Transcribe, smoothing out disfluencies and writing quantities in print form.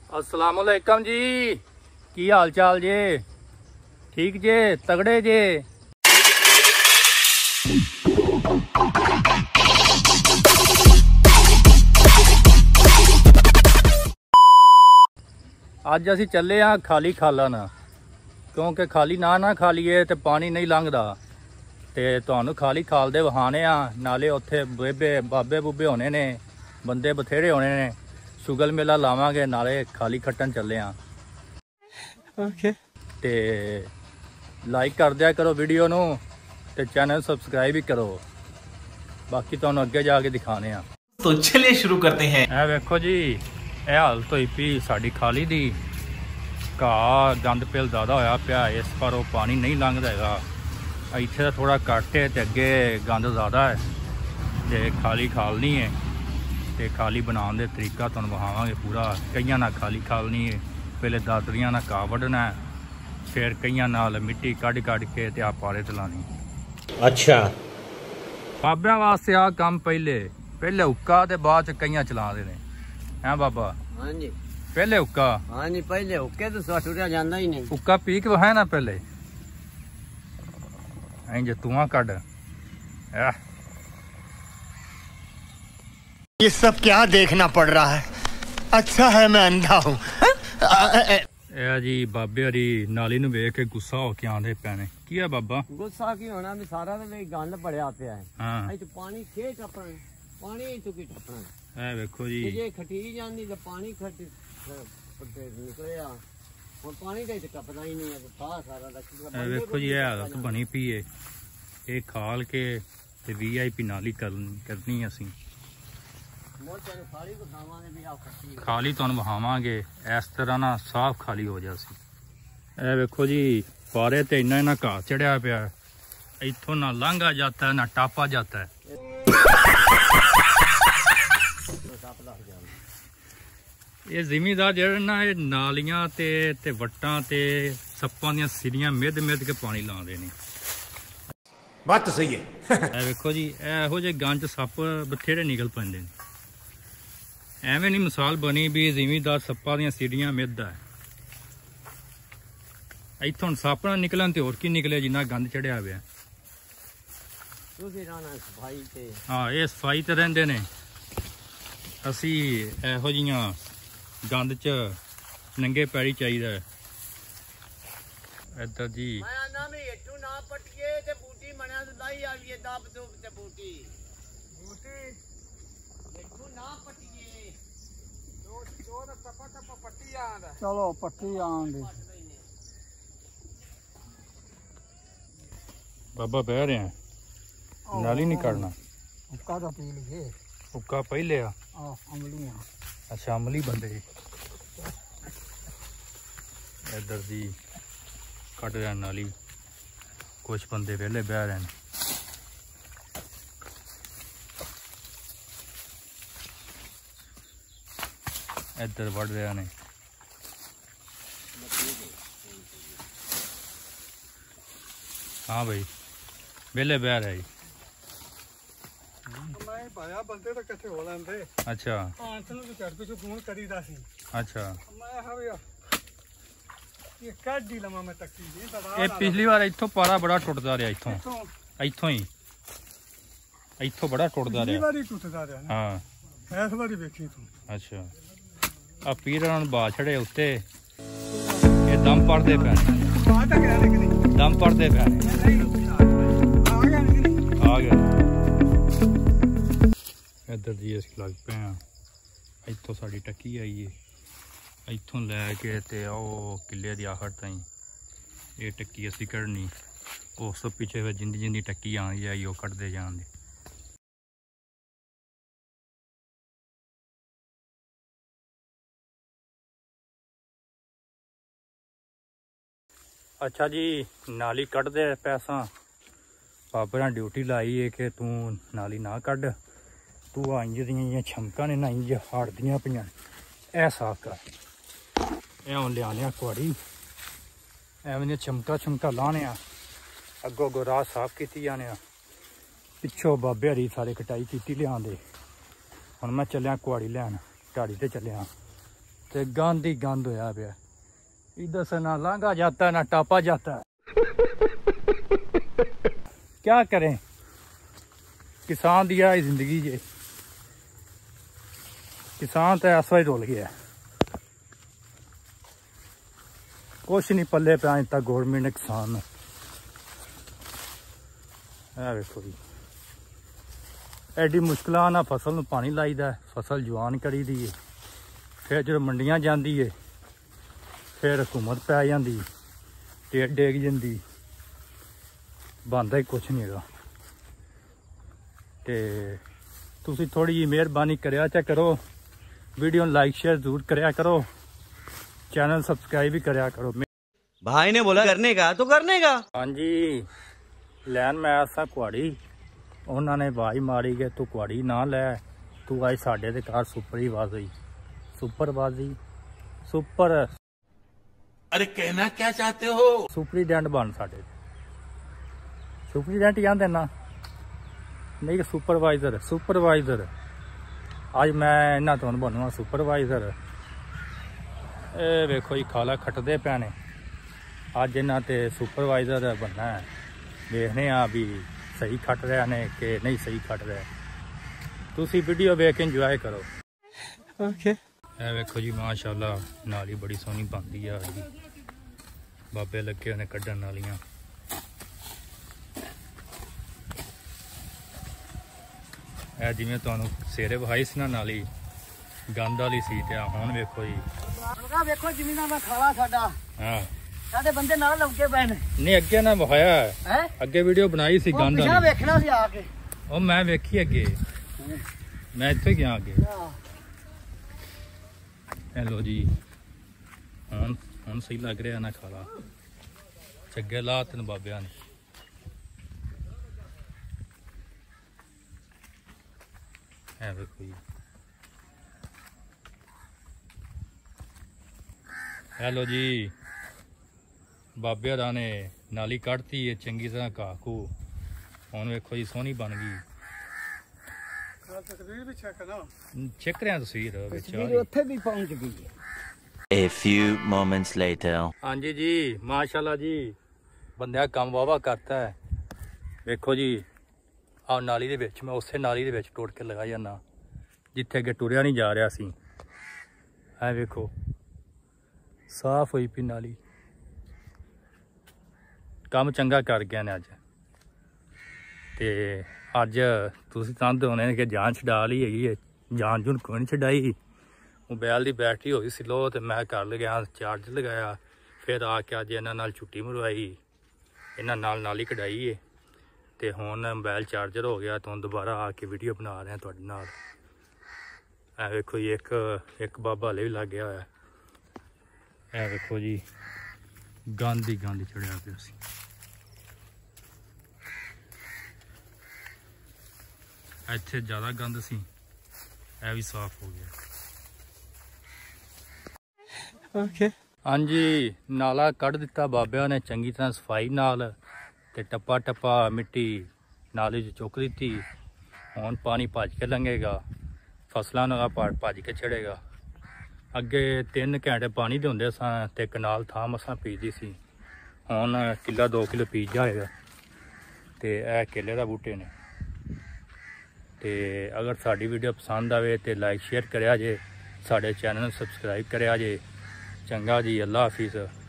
अस्सलामुअलैकुम जी, की हाल चाल जे? ठीक जे? तगड़े जे? अज असी चले हाँ खाली खाला ना, क्योंकि खाली ना खालीए तो पानी नहीं लंघदा। ते तुहानू खाली खाल दे वहाने आ, नाले उत्थे बेबे बाबे बूबे होने ने, बंदे बथेरे होने ने। शुगल मेला लावांगे, नाले खाली खट्टन चले हाँ। ओके ते लाइक कर दिया करो वीडियो नू, ते चैनल सबसक्राइब भी करो। बाकी तुहानू अगे जाके दिखाने आ। तो चलिए शुरू करते हैं। ए वेखो जी, ए हालत होई पी साडी खाली दी। घाह गंद पिल ज़्यादा होया पिया, इस पर वो पानी नहीं लंघदा हैगा। इत्थे दा थोड़ा घट है ते अगे गंद ज़्यादा है। ते खाली खालनी है, ते खाली बनाने का तरीका तुहानू विखावांगे पूरा। कईयां नाल खाली खालनी है, पहले दातरियां नाल घाह वड्ढना है, फिर कईयां नाल मिट्टी कढ के ते पारे ते लानी। अच्छा, बाबियां वास्ते आ काम पहले हुक्का ते बाद च कईयां चलाते ने। हैं बाबा? हाँ जी, पहले हुक्का। हाँ जी, पहले हुक्के तो टुटिया जाता ही नहीं। हुक्का पी के है ना पहले इंज धुआं कड। ये सब क्या देखना पड़ रहा है? अच्छा है मैं अंधा हूँ। जी बाबे हरी नाली नूं वेख के गुस्सा हो के आंदे पैने। की है बाबा? गुस्सा की होना भी सारा तो गंद पड़िया पे है। हाँ, तो पानी खे टपना, पानी तो की टपना। ए वेखो जी, जे खटी जाती तो पानी खट निकलिया, और पानी का तो टपना ही नहीं है। तो सारा वेखो जी, हालत बनी पी है। ये खाल के ते VIP नाली करनी असी। खाली तुहानू विखावांगे, इस तरह ना साफ खाली हो जासी। ए वेखो जी, पारे ते इन्ना घाह चढ़िया पिया, इथों ना लांघा जाता है ना टापा जाता है। ये जिमीदार जेहड़े ना, ये नालियां ते वट्टां ते सप्पां दियां सिरियां मिध के पानी लांदे ने। बात तो सही है। ए वेखो जी, ਇਹੋ ਜਿਹੇ गंज सप्प बथेरे निकल पैंदे ने। ਐਵੇਂ नहीं मिसाल बनी भी जिमीदार सप्पां दियां सिरियां मिध है। इत्थों सप्प ना निकलन ते होर की निकले जिन्ना गंद चढ़िया पिया। हाँ, ये सफाई ते रहिंदे ने। असी ਇਹੋ जिहियां गंद च नंगे पैरी चाहिदा है। इधर जी चलो पट्टी आंदे बाबा बह रहे हैं, नाली नहीं काटना। हुक्का तो पी लीजिए। हुक्का पहले आ। अमली। अच्छा, अमली बंदे। इधर जी कट रहा नाली, कुछ बंदे वेले बह रहे हैं। इधर बढ़ रहे ने। हाँ भाई, वेले बह रहे। भाया बंदे तो किथे हो लेंदे। अच्छा, आंसू तो चढ़ पिछू फोन करीदा सी। अच्छा, मैं हा भी ये काडी लमा मैं तक्की जी ये पिछली बार इथों पारा बड़ा टुटदा रहा। इथों ही इथों बड़ा टुटदा रहा। बारी टुटदा रहा। हाँ, इस बारी देखी तू। अच्छा, आ पीरां नूं बा छड़े उत्ते, ये दम पड़दे पे। दम पड़दे पे। आ गया। इधर जी अस लग पे हाँ। इतों साड़ी टक्की आई है, इतों लैके ते ओ किले दी आखिर ताईं ये टक्की असी कढ़नी। उस तो पिछे फिर जिंदी जिंदी टक्की आनी आई वो कढ़ते जान दे। अच्छा जी, नाली कढ़दे पैसा बाबे ने ड्यूटी लाई है कि तू नाली ना कढ़, तू इंज दियां छमकां ने ना इंज हाड़दियां पियां, ऐ साफ कर। एवं लिया कुआड़ी, एवं छमका लाने, अगो अगो राह साफ की जाने, पिछों बाबे हरी सारे कटाई की लिया। हुण मैं चलिया कुआड़ी लैन, ढाड़ी ते चलिया। ते गंद ही गंद होया पिया। इधर से ना लांघा जाता है ना टापा जाता है। क्या करें, किसान दिया है जिंदगी जे, किसान तो ऐसा ही रोल गया, कुछ नहीं पल्ले पे इतना गौरमेंट ने किसान है। देखो जी एडी मुश्किल ना फसल में पानी लाईदा, फसल जवान करी दी है, फिर जो मंडियां जाती है फिर हुकूमत पै जाती, डेट डेग जाती, बनता ही कुछ नहीं है। ते तुसी थोड़ी जी मेहरबानी करिया चा करो, वीडियो लाइक शेयर जरूर करिया करो, चैनल सब्सक्राइब भी करिया करो। भाई ने बोला करने का तो करने का। हाँ जी लैन मैं ऐसा कुआड़ी, उन्होंने आवाज मारी गए तू कुआड़ी ना लै, तू आज साडे दे घर सुपर ही बाजी, सुपर बाजी सुपर। अरे कहना क्या चाहते हो? सुपरीडेंट बन साडे, सुपरीडेंट जान देना नहीं, सुपरवाइजर सुपरवाइजर। आज मैं इन्हों तो बनूंगा सुपरवाइजर। ये वेखो जी खाला खटदे पे ने, अज इन्हों ते सुपरवाइजर बनना है। देखने भी सही खट रहे ने कि नहीं सही खट रहे, तुसी वीडियो वेख के इंजॉय करो। ओके ए वेखो जी माशाल्लाह नाली बड़ी सोहनी बनती है, बाबे लगे ने कड्ढन नालियां। ए जिवें तुहानूं सवेरे वहाई सी ना नाली गंद वाली सी, ते हुण वेखो जी वेखो जमीना में खाला साडा, हाँ साडे बंदे नाल लौके पए ने। नहीं अगे ना वहाया है, अगे वीडियो बनाई सी गंद पिछा वाली, वेखना सी आके। ओ मैं वेखी अगे, मैं इत्थे गया अगे। हेलो जी हुण सही लग रहा ना खाला, चंगे ला तेन बाबिया ने। है देखो जी हेलो जी बाबे होरां ने नाली कढ़ती है चंगी तरह घाह घू, हुण वेखो जी सोहनी बन गई। तस्वीर भी चेक ना, चेक रहे तस्वीर तस्वीर उत्थे भी पहुंच गई है। A few moments later. हाँ जी जी माशाल्लाह जी, बंदा काम वावा करता है। वेखो जी आ नाली दे विच, मैं उसे नाली दे विच टुर के लगा जाना जिथे अगे टुरिया नहीं जा रहा सी। है वेखो साफ हुई पी नाली, काम चंगा कर गया ने अज। ते अज तुसीं चाहते होने कि जान छड़ा ली है, जान जून कोई नहीं छड़ाई। मोबाइल की बैटरी हो गई सी लो, तो मैं कर गया चार्ज लगाया, फिर आके अज इन्हां नाल छुट्टी मरवाई, इन्हां नाल नाली कढ़ाई है, तो हुण मोबाइल चार्जर हो गया, तो दोबारा आके वीडियो बना रहे हैं तुहाडे नाल। ऐ वेखो जी एक बाबा हले भी लग गया होया। ऐ वेखो जी गंद ही गंद चढ़िया पिया सी। इत्थे ज़्यादा गंद सी, ऐ भी साफ हो गया। ओके हाँ जी नाला कढ़ दिता बाबिया ने चंगी तरह सफाई नाल, ते टप्पा टप्पा मिट्टी नाले च चुक दी। हुण पानी भज के लंघेगा, फसलों का भज के चढ़ेगा। अगे 3 घंटे पानी दे हुंदे सन ते कनाल थां मसां पीजदी सी, हुण किला 2 किलो पीज जाएगा। ते ए केले दा बूटे ने। ते अगर साडी वीडियो पसंद आवे तो लाइक शेयर करिया जे, साडे चैनल नूं सबसक्राइब करिया जे। चंगा जी, अल्लाह हाफिज़।